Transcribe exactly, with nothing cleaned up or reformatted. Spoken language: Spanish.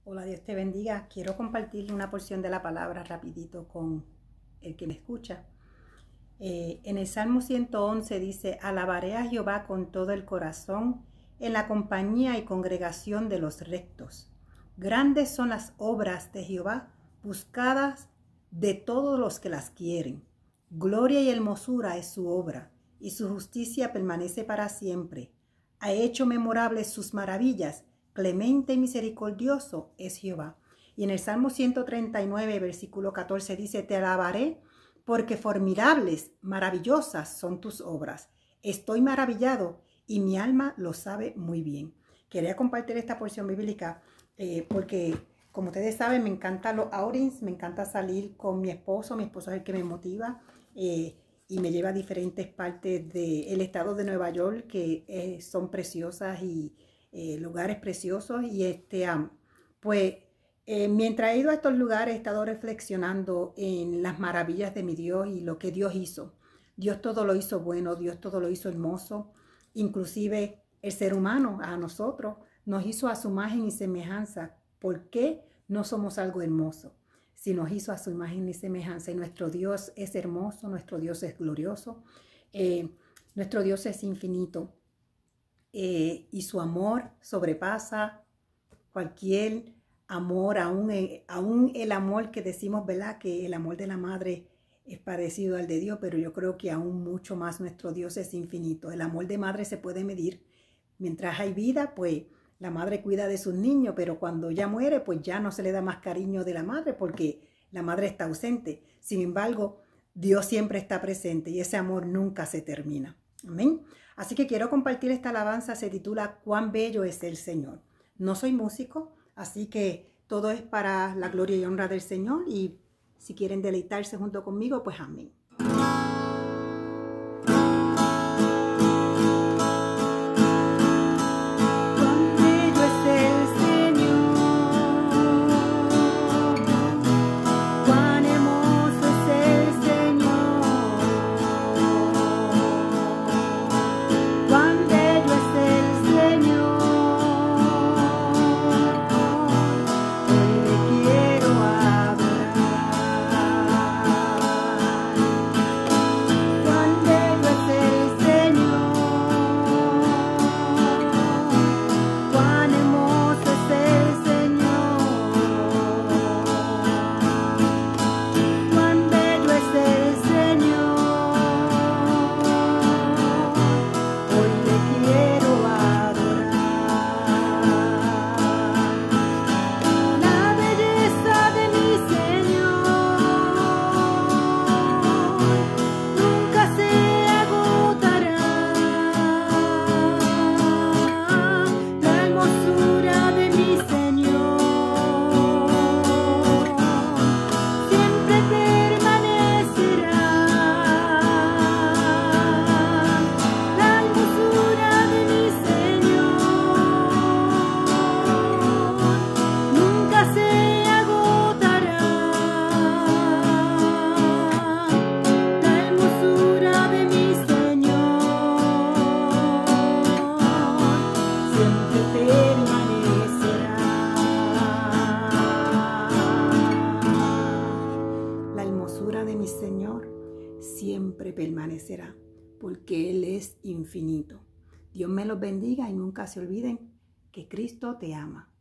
Hola, Dios te bendiga. Quiero compartir una porción de la palabra rapidito con el que me escucha. Eh, en el Salmo ciento once dice: alabaré a Jehová con todo el corazón, en la compañía y congregación de los rectos. Grandes son las obras de Jehová, buscadas de todos los que las quieren. Gloria y hermosura es su obra, y su justicia permanece para siempre. Ha hecho memorables sus maravillas. Clemente y misericordioso es Jehová. Y en el Salmo ciento treinta y nueve, versículo catorce dice: te alabaré porque formidables, maravillosas son tus obras. Estoy maravillado y mi alma lo sabe muy bien. Quería compartir esta porción bíblica eh, porque, como ustedes saben, me encantan los outings, me encanta salir con mi esposo. Mi esposo es el que me motiva eh, y me lleva a diferentes partes del estado de Nueva York que eh, son preciosas y Eh, lugares preciosos. Y este um, pues eh, mientras he ido a estos lugares he estado reflexionando en las maravillas de mi Dios y lo que Dios hizo. Dios todo lo hizo bueno, Dios todo lo hizo hermoso, inclusive el ser humano, a nosotros nos hizo a su imagen y semejanza. ¿Por qué no somos algo hermoso? Si nos hizo a su imagen y semejanza, y nuestro Dios es hermoso, nuestro Dios es glorioso, eh, nuestro Dios es infinito. Eh, y su amor sobrepasa cualquier amor, aún, eh, aún el amor que decimos, ¿verdad? Que el amor de la madre es parecido al de Dios, pero yo creo que aún mucho más nuestro Dios es infinito. El amor de madre se puede medir. Mientras hay vida, pues la madre cuida de sus niños, pero cuando ya muere, pues ya no se le da más cariño de la madre porque la madre está ausente. Sin embargo, Dios siempre está presente y ese amor nunca se termina. Amén. Así que quiero compartir esta alabanza, se titula "Cuán bello es el Señor". No soy músico, así que todo es para la gloria y honra del Señor, y si quieren deleitarse junto conmigo, pues amén. De mi Señor siempre permanecerá, porque Él es infinito. Dios me los bendiga y nunca se olviden que Cristo te ama.